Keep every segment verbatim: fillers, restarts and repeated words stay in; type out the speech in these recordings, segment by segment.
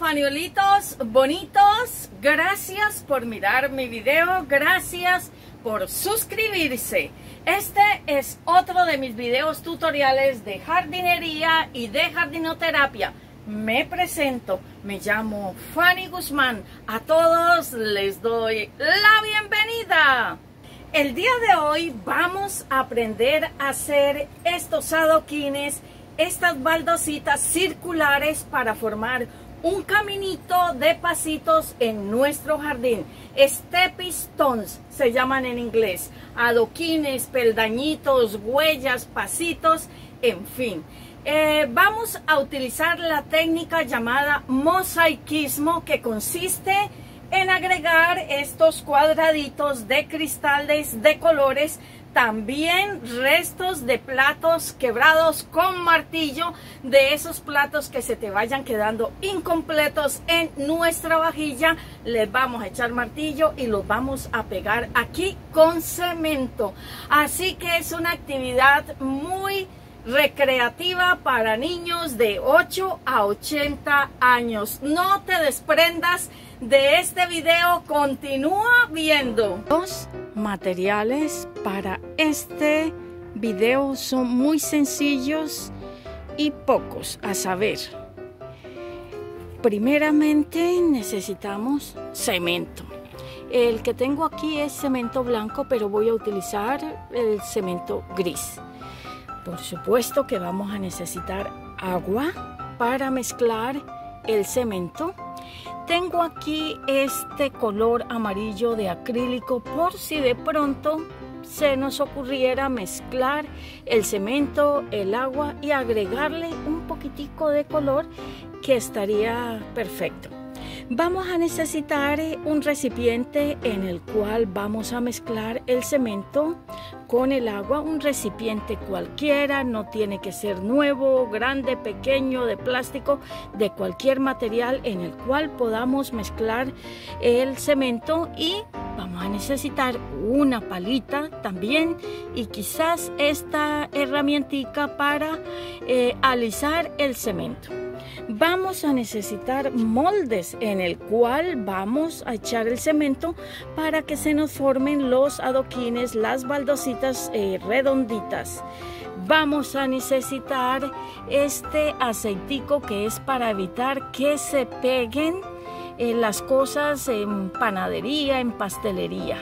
faniolitos bonitos, gracias por mirar mi video, gracias por suscribirse. Este es otro de mis videos tutoriales de jardinería y de jardinoterapia. Me presento, me llamo Fanny Guzmán. A todos les doy la bienvenida. El día de hoy vamos a aprender a hacer estos adoquines, estas baldositas circulares para formar un caminito de pasitos en nuestro jardín. Stepping stones se llaman en inglés. Adoquines, peldañitos, huellas, pasitos, en fin. Eh, vamos a utilizar la técnica llamada mosaicismo, que consiste en agregar estos cuadraditos de cristales de colores, también restos de platos quebrados con martillo, de esos platos que se te vayan quedando incompletos en nuestra vajilla. Les vamos a echar martillo y los vamos a pegar aquí con cemento. Así que es una actividad muy recreativa para niños de ocho a ochenta años. No te desprendas de este video, continúa viendo. Los materiales para este video son muy sencillos y pocos, a saber, primeramente necesitamos cemento. El que tengo aquí es cemento blanco, pero voy a utilizar el cemento gris. Por supuesto que vamos a necesitar agua para mezclar el cemento. Tengo aquí este color amarillo de acrílico por si de pronto se nos ocurriera mezclar el cemento, el agua y agregarle un poquitico de color, que estaría perfecto. Vamos a necesitar un recipiente en el cual vamos a mezclar el cemento con el agua, un recipiente cualquiera, no tiene que ser nuevo, grande, pequeño, de plástico, de cualquier material en el cual podamos mezclar el cemento. Y vamos a necesitar una palita también y quizás esta herramientica para eh, alisar el cemento. Vamos a necesitar moldes en el cual vamos a echar el cemento para que se nos formen los adoquines, las baldositas eh, redonditas. Vamos a necesitar este aceitico, que es para evitar que se peguen eh, las cosas en panadería, en pastelería.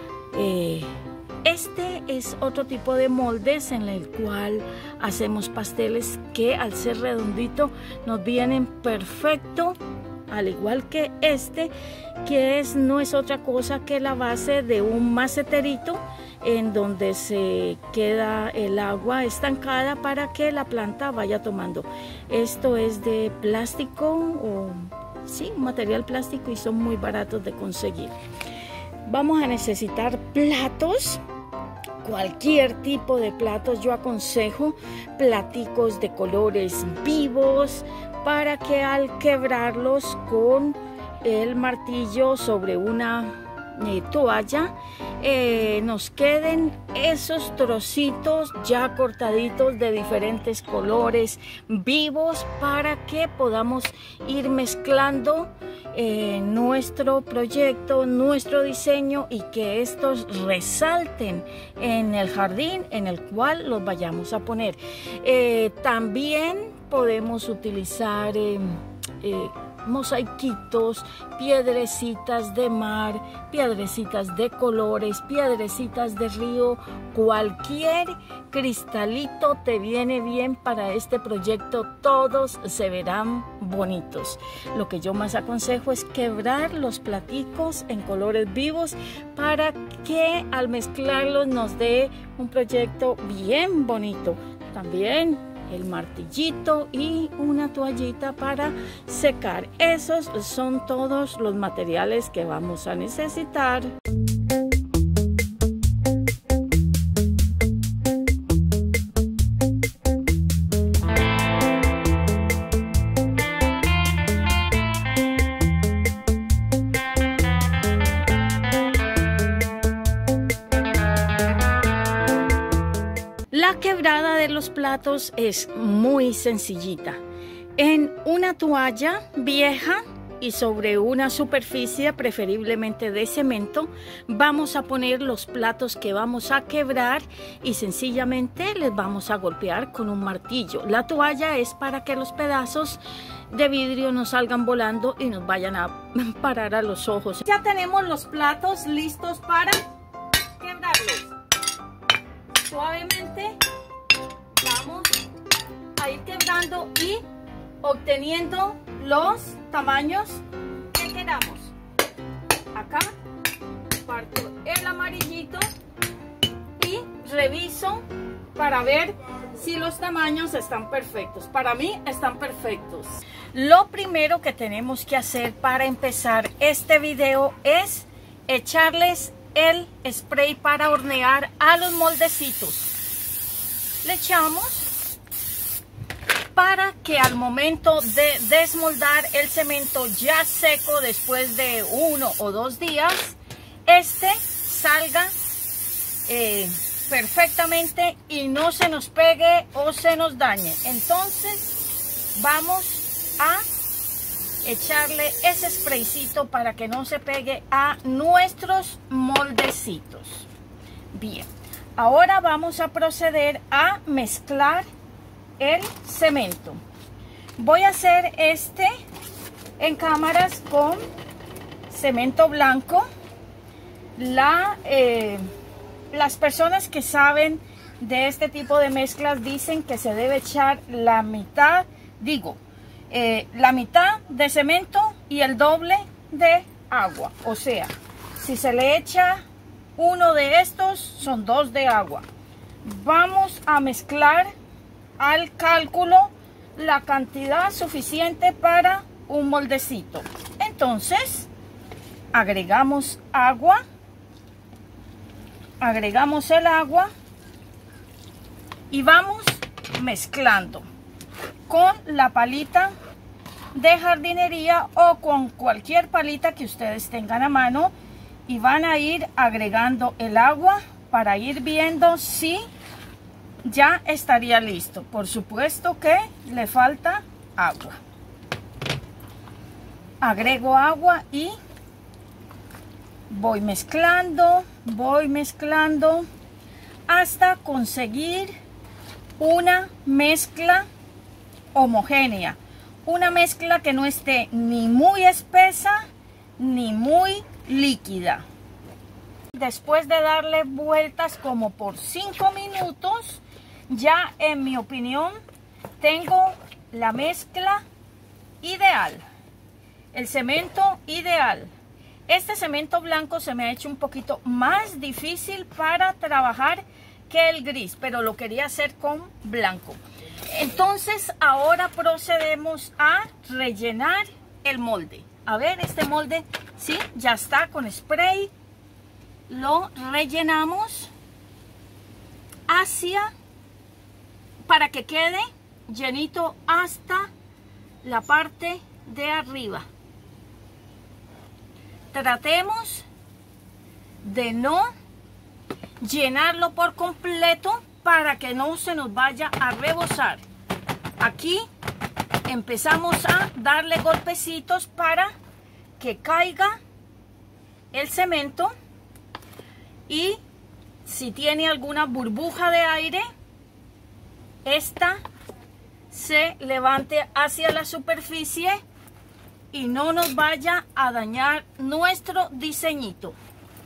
Eh, Este es otro tipo de moldes en el cual hacemos pasteles que, al ser redondito, nos vienen perfecto, al igual que este, que es, no es otra cosa que la base de un maceterito en donde se queda el agua estancada para que la planta vaya tomando. Esto es de plástico, o sí, material plástico, y son muy baratos de conseguir. Vamos a necesitar platos, cualquier tipo de platos. Yo aconsejo platicos de colores vivos para que al quebrarlos con el martillo sobre una eh, toalla eh, nos queden esos trocitos ya cortaditos de diferentes colores vivos, para que podamos ir mezclando Eh, nuestro proyecto, nuestro diseño, y que estos resalten en el jardín en el cual los vayamos a poner. Eh, también podemos utilizar eh, eh, mosaiquitos, piedrecitas de mar, piedrecitas de colores, piedrecitas de río. Cualquier cristalito te viene bien para este proyecto, todos se verán bonitos. Lo que yo más aconsejo es quebrar los platicos en colores vivos para que al mezclarlos nos dé un proyecto bien bonito. También el martillito y una toallita para secar. Esos son todos los materiales que vamos a necesitar. La quebrada de los platos es muy sencillita. En una toalla vieja y sobre una superficie preferiblemente de cemento vamos a poner los platos que vamos a quebrar y sencillamente les vamos a golpear con un martillo. La toalla es para que los pedazos de vidrio no salgan volando y nos vayan a parar a los ojos. Ya tenemos los platos listos para quebrarlos. Suavemente vamos a ir quebrando y obteniendo los tamaños que queramos. Acá parto el amarillito y reviso para ver si los tamaños están perfectos. Para mí están perfectos. Lo primero que tenemos que hacer para empezar este video es echarles el spray para hornear a los moldecitos. Le echamos para que al momento de desmoldar el cemento ya seco después de uno o dos días, este salga eh, perfectamente y no se nos pegue o se nos dañe. Entonces vamos a echarle ese spraycito para que no se pegue a nuestros moldecitos. Bien, ahora vamos a proceder a mezclar el cemento. Voy a hacer este en cámaras con cemento blanco. La, eh, las personas que saben de este tipo de mezclas dicen que se debe echar la mitad, digo, eh, la mitad de cemento y el doble de agua. O sea, si se le echa uno de estos, son dos de agua. Vamos a mezclar al cálculo la cantidad suficiente para un moldecito. Entonces agregamos agua, agregamos el agua y vamos mezclando con la palita de jardinería o con cualquier palita que ustedes tengan a mano, y van a ir agregando el agua para ir viendo si ya estaría listo. Por supuesto que le falta agua. Agrego agua y voy mezclando, voy mezclando hasta conseguir una mezcla homogénea. Una mezcla que no esté ni muy espesa ni muy líquida. Después de darle vueltas como por cinco minutos, ya en mi opinión tengo la mezcla ideal, el cemento ideal. Este cemento blanco se me ha hecho un poquito más difícil para trabajar que el gris, pero lo quería hacer con blanco. Entonces ahora procedemos a rellenar el molde. A ver, este molde, sí, ya está con spray. Lo rellenamos hacia, para que quede llenito hasta la parte de arriba. Tratemos de no llenarlo por completo para que no se nos vaya a rebosar. Aquí empezamos a darle golpecitos para que caiga el cemento, y si tiene alguna burbuja de aire, esta se levante hacia la superficie y no nos vaya a dañar nuestro diseñito.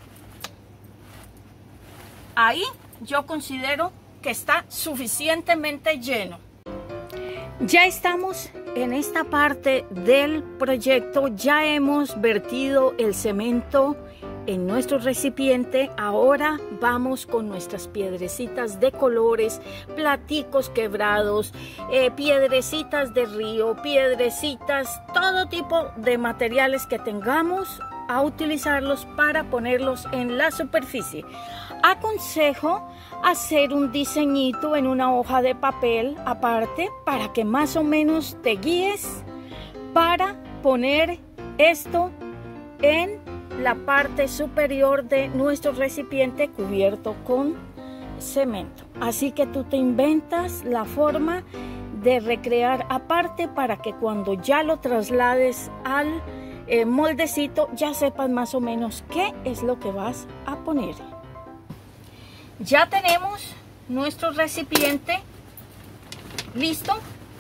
Ahí yo considero que está suficientemente lleno. Ya estamos en esta parte del proyecto, ya hemos vertido el cemento en nuestro recipiente. Ahora vamos con nuestras piedrecitas de colores, platicos quebrados, eh, piedrecitas de río, piedrecitas, todo tipo de materiales que tengamos, a utilizarlos para ponerlos en la superficie. Aconsejo hacer un diseñito en una hoja de papel aparte para que más o menos te guíes para poner esto en la parte superior de nuestro recipiente cubierto con cemento. Así que tú te inventas la forma de recrear aparte para que cuando ya lo traslades al eh, moldecito, ya sepas más o menos qué es lo que vas a poner. Ya tenemos nuestro recipiente listo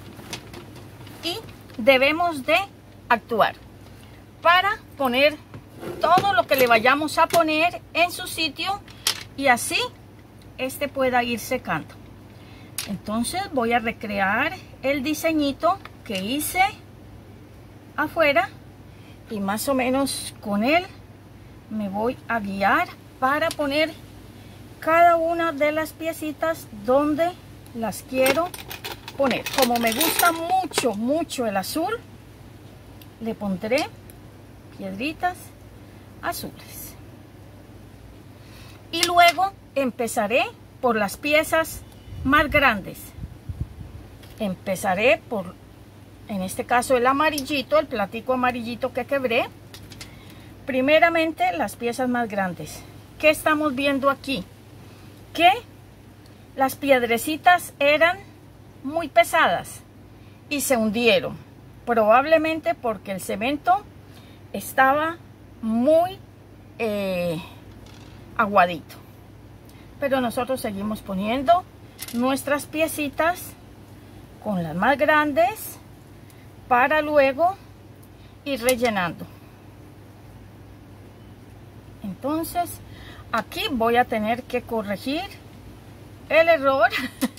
y debemos de actuar para poner todo lo que le vayamos a poner en su sitio y así este pueda ir secando. Entonces voy a recrear el diseñito que hice afuera y más o menos con él me voy a guiar para poner cada una de las piecitas donde las quiero poner. Como me gusta mucho mucho el azul, le pondré piedritas azules y luego empezaré por las piezas más grandes. Empezaré por, en este caso, el amarillito, el platico amarillito que quebré. Primeramente las piezas más grandes. ¿Qué estamos viendo aquí? Que las piedrecitas eran muy pesadas y se hundieron, probablemente porque el cemento estaba muy eh, aguadito. Pero nosotros seguimos poniendo nuestras piecitas con las más grandes para luego ir rellenando. Entonces aquí voy a tener que corregir el error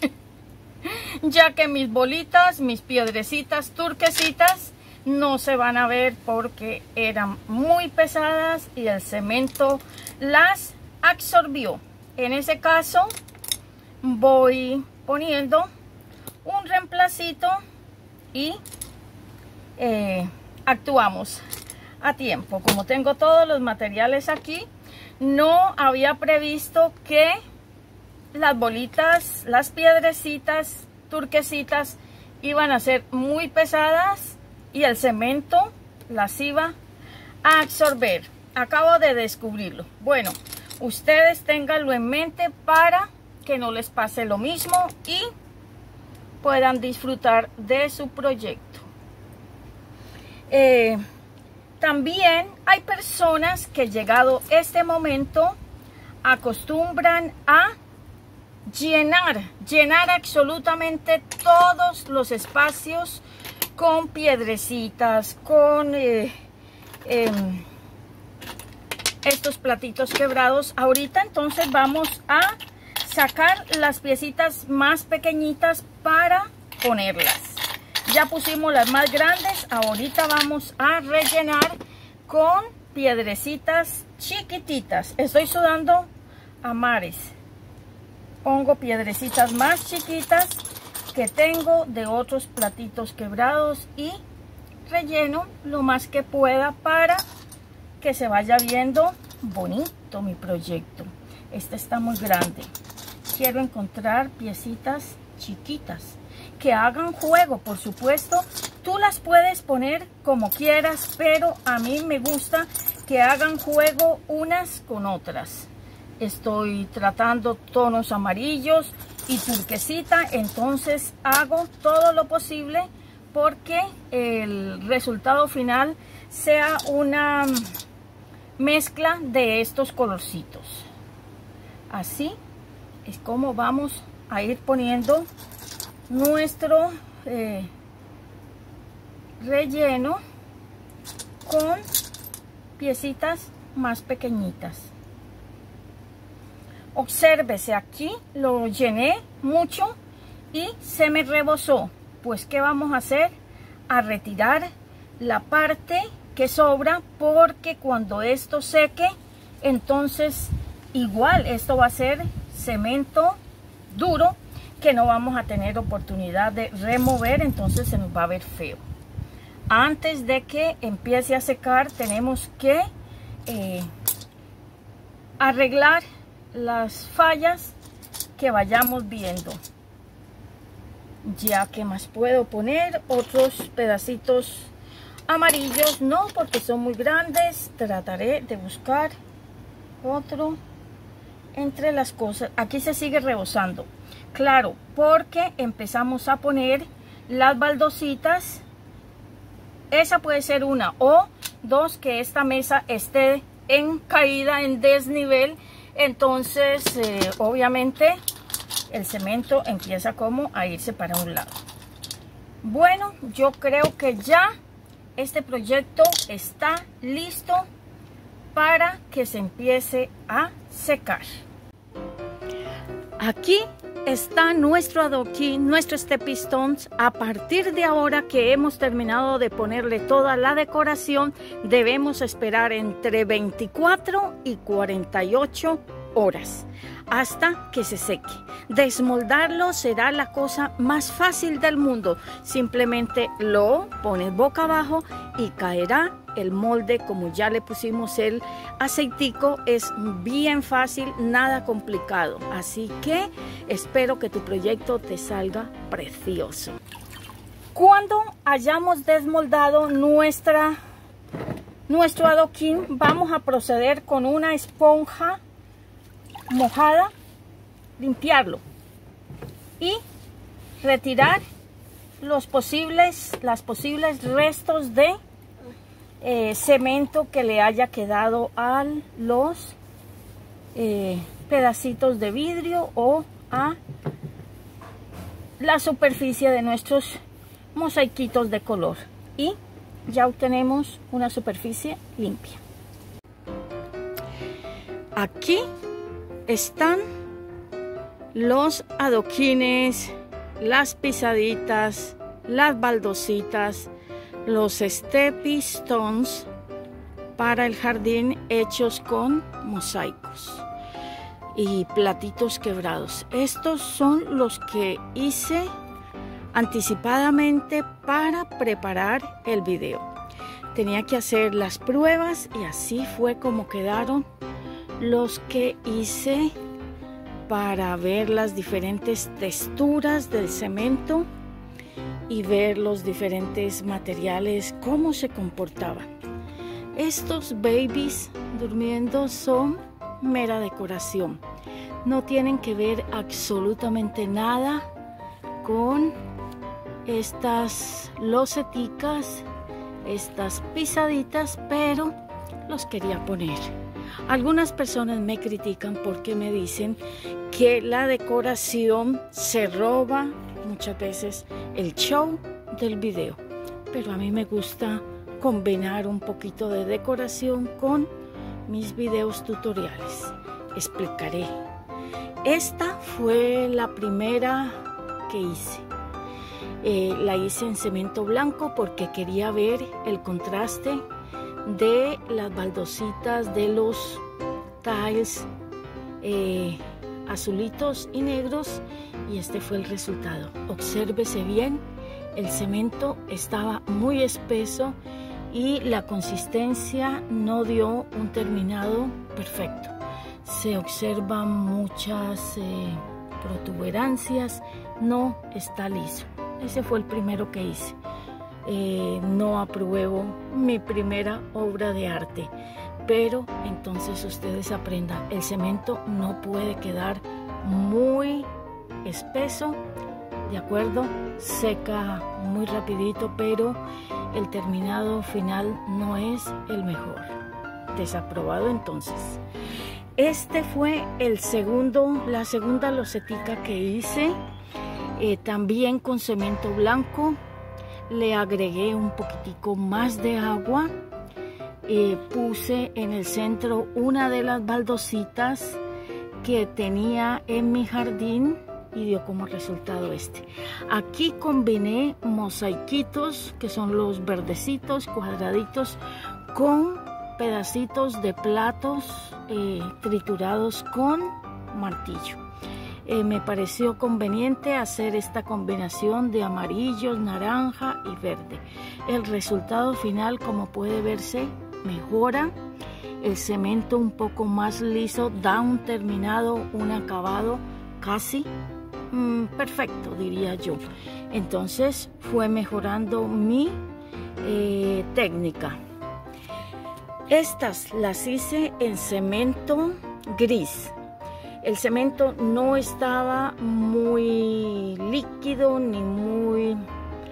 ya que mis bolitas, mis piedrecitas turquesitas no se van a ver porque eran muy pesadas y el cemento las absorbió. En ese caso voy poniendo un reemplacito y eh, actuamos a tiempo. Como tengo todos los materiales aquí, no había previsto que las bolitas, las piedrecitas turquesitas iban a ser muy pesadas y el cemento las iba a absorber. Acabo de descubrirlo. Bueno, ustedes ténganlo en mente para que no les pase lo mismo y puedan disfrutar de su proyecto. Eh, también hay personas que, llegado este momento, acostumbran a llenar, llenar absolutamente todos los espacios con piedrecitas, con eh, eh, estos platitos quebrados. Ahorita entonces vamos a sacar las piecitas más pequeñitas para ponerlas. Ya pusimos las más grandes, ahorita vamos a rellenar con piedrecitas chiquititas. Estoy sudando a mares. Pongo piedrecitas más chiquitas que tengo de otros platitos quebrados y relleno lo más que pueda para que se vaya viendo bonito mi proyecto. Este está muy grande. Quiero encontrar piecitas chiquitas que hagan juego. Por supuesto, tú las puedes poner como quieras, pero a mí me gusta que hagan juego unas con otras. Estoy tratando tonos amarillos y turquesita, entonces hago todo lo posible porque el resultado final sea una mezcla de estos colorcitos. Así es como vamos a ir poniendo nuestro eh, relleno con piecitas más pequeñitas. Obsérvese, aquí lo llené mucho y se me rebosó. Pues ¿qué vamos a hacer? A retirar la parte que sobra, porque cuando esto seque, entonces igual esto va a ser cemento duro que no vamos a tener oportunidad de remover, entonces se nos va a ver feo. Antes de que empiece a secar, tenemos que eh, arreglar las fallas que vayamos viendo. Ya, que más puedo poner, otros pedacitos amarillos no, porque son muy grandes. Trataré de buscar otro entre las cosas. Aquí se sigue rebosando, claro, porque empezamos a poner las baldositas. Esa puede ser una, o Dos, que esta mesa esté en caída, en desnivel. Entonces, eh, obviamente, el cemento empieza como a irse para un lado. Bueno, yo creo que ya este proyecto está listo para que se empiece a secar. Aquí está nuestro adoquín, nuestro stepping stones. A partir de ahora que hemos terminado de ponerle toda la decoración, debemos esperar entre veinticuatro y cuarenta y ocho horas hasta que se seque. Desmoldarlo será la cosa más fácil del mundo. Simplemente lo pones boca abajo y caerá el molde. Como ya le pusimos el aceitico, es bien fácil, nada complicado. Así que espero que tu proyecto te salga precioso. Cuando hayamos desmoldado nuestra, nuestro adoquín, vamos a proceder con una esponja mojada, limpiarlo y retirar los posibles, las posibles restos de eh, cemento que le haya quedado a los eh, pedacitos de vidrio o a la superficie de nuestros mosaiquitos de color. Y ya obtenemos una superficie limpia. Aquí están los adoquines, las pisaditas, las baldositas, los stepping stones para el jardín hechos con mosaicos y platitos quebrados. Estos son los que hice anticipadamente para preparar el video. Tenía que hacer las pruebas y así fue como quedaron los que hice para ver las diferentes texturas del cemento y ver los diferentes materiales, cómo se comportaban. Estos babies durmiendo son mera decoración. No tienen que ver absolutamente nada con estas loseticas, estas pisaditas, pero los quería poner. Algunas personas me critican porque me dicen que la decoración se roba muchas veces el show del video, pero a mí me gusta combinar un poquito de decoración con mis videos tutoriales. Explicaré. Esta fue la primera que hice. Eh, la hice en cemento blanco porque quería ver el contraste de las baldositas, de los tiles eh, azulitos y negros, y este fue el resultado. Obsérvese bien, el cemento estaba muy espeso y la consistencia no dio un terminado perfecto. Se observan muchas eh, protuberancias, no está liso. Ese fue el primero que hice. Eh, no apruebo mi primera obra de arte, pero entonces ustedes aprendan, el cemento no puede quedar muy espeso, de acuerdo, seca muy rapidito, pero el terminado final no es el mejor. Desaprobado entonces. Este fue el segundo, la segunda losetica que hice, eh, también con cemento blanco. Le agregué un poquitico más de agua, eh, puse en el centro una de las baldositas que tenía en mi jardín y dio como resultado este. Aquí combiné mosaiquitos, que son los verdecitos cuadraditos, con pedacitos de platos eh, triturados con martillo. Eh, me pareció conveniente hacer esta combinación de amarillos, naranja y verde. El resultado final, como puede verse, mejora. El cemento un poco más liso da un terminado, un acabado casi mmm, perfecto, diría yo. Entonces fue mejorando mi eh, técnica. Estas las hice en cemento gris. El cemento no estaba muy líquido ni muy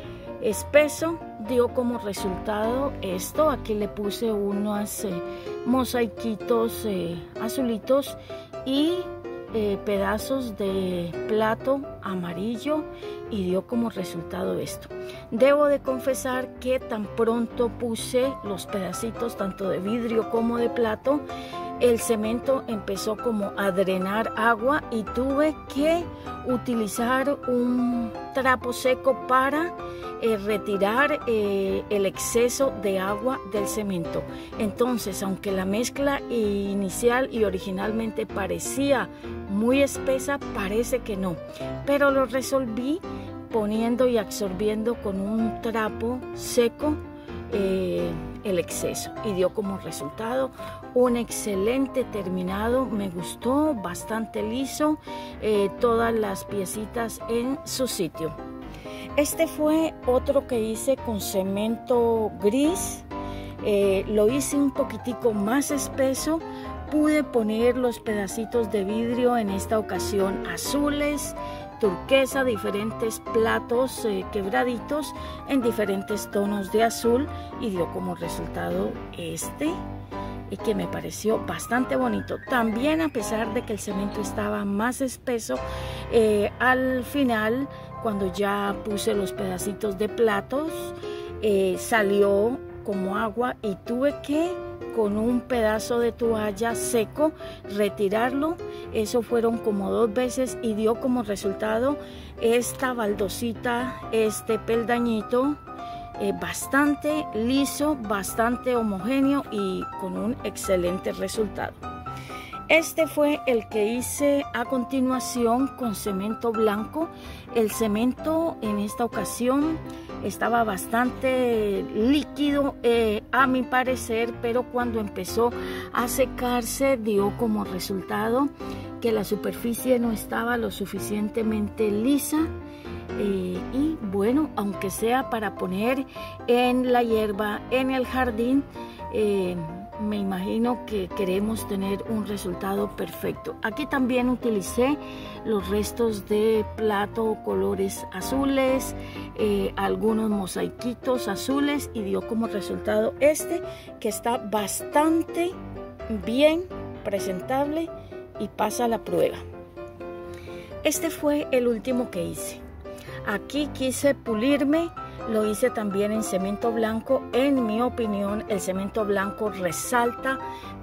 espeso. Dio como resultado esto. Aquí le puse unos eh, mosaiquitos eh, azulitos y eh, pedazos de plato amarillo, y dio como resultado esto. Debo de confesar que tan pronto puse los pedacitos tanto de vidrio como de plato, el cemento empezó como a drenar agua y tuve que utilizar un trapo seco para eh, retirar eh, el exceso de agua del cemento. Entonces, aunque la mezcla inicial y originalmente parecía muy espesa, parece que no, pero lo resolví poniendo y absorbiendo con un trapo seco eh, el exceso, y dio como resultado un excelente terminado. Me gustó, bastante liso, eh, todas las piecitas en su sitio. Este fue otro que hice con cemento gris. Eh, lo hice un poquitico más espeso. Pude poner los pedacitos de vidrio en esta ocasión azules, turquesa, diferentes platos eh, quebraditos en diferentes tonos de azul, y dio como resultado este, y que me pareció bastante bonito. También, a pesar de que el cemento estaba más espeso, eh, al final, cuando ya puse los pedacitos de platos, eh, salió como agua y tuve que con un pedazo de toalla seco retirarlo. Eso fueron como dos veces y dio como resultado esta baldosita, este peldañito eh, bastante liso, bastante homogéneo y con un excelente resultado. Este fue el que hice a continuación con cemento blanco. El cemento en esta ocasión estaba bastante líquido eh, a mi parecer, pero cuando empezó a secarse dio como resultado que la superficie no estaba lo suficientemente lisa. Eh, y bueno, aunque sea para poner en la hierba, en el jardín, eh, me imagino que queremos tener un resultado perfecto. Aquí también utilicé los restos de plato colores azules, eh, algunos mosaiquitos azules, y dio como resultado este, que está bastante bien presentable y pasa la prueba. Este fue el último que hice. Aquí quise pulirme. Lo hice también en cemento blanco. En mi opinión, el cemento blanco resalta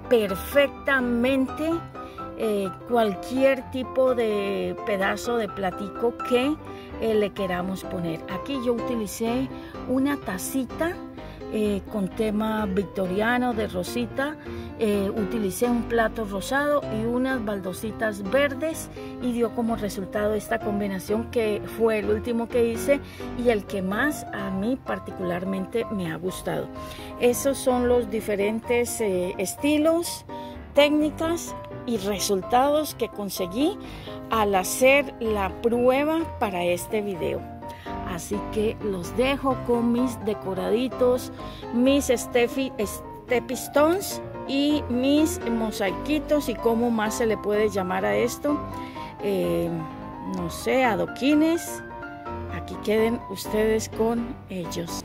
perfectamente eh, cualquier tipo de pedazo de platico que eh, le queramos poner. Aquí yo utilicé una tacita eh, con tema victoriano de rosita. Eh, utilicé un plato rosado y unas baldositas verdes, y dio como resultado esta combinación, que fue el último que hice y el que más a mí particularmente me ha gustado. Esos son los diferentes eh, estilos, técnicas y resultados que conseguí al hacer la prueba para este video. Así que los dejo con mis decoraditos, mis Steffi, Steppy Stones y mis mosaiquitos, y cómo más se le puede llamar a esto, eh, no sé, adoquines. Aquí queden ustedes con ellos.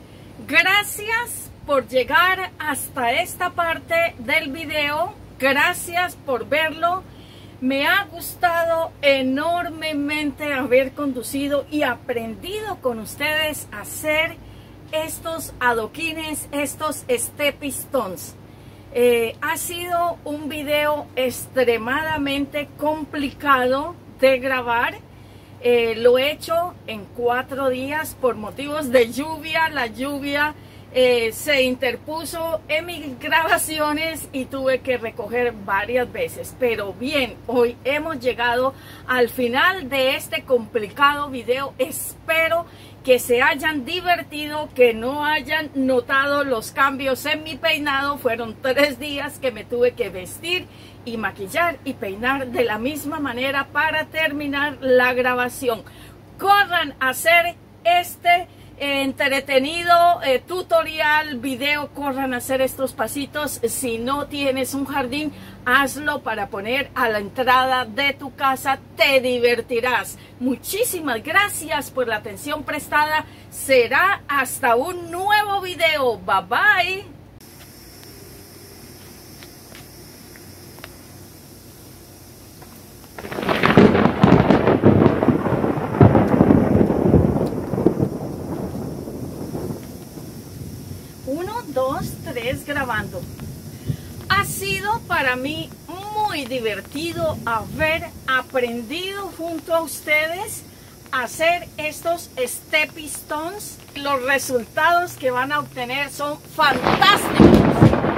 Gracias por llegar hasta esta parte del video. Gracias por verlo. Me ha gustado enormemente haber conducido y aprendido con ustedes a hacer estos adoquines, estos Steppy Stones. Eh, ha sido un video extremadamente complicado de grabar. Eh, lo he hecho en cuatro días por motivos de lluvia. La lluvia eh, se interpuso en mis grabaciones y tuve que recoger varias veces. Pero bien, hoy hemos llegado al final de este complicado video. Espero que se hayan divertido, que no hayan notado los cambios en mi peinado. Fueron tres días que me tuve que vestir y maquillar y peinar de la misma manera para terminar la grabación. Corran a hacer este entretenido eh, tutorial, video. Corran a hacer estos pasitos. Si no tienes un jardín, hazlo para poner a la entrada de tu casa. Te divertirás. Muchísimas gracias por la atención prestada. Será hasta un nuevo video. Bye bye. Uno, dos, tres, grabando. Ha sido para mí muy divertido haber aprendido junto a ustedes a hacer estos stepping stones. Los resultados que van a obtener son fantásticos.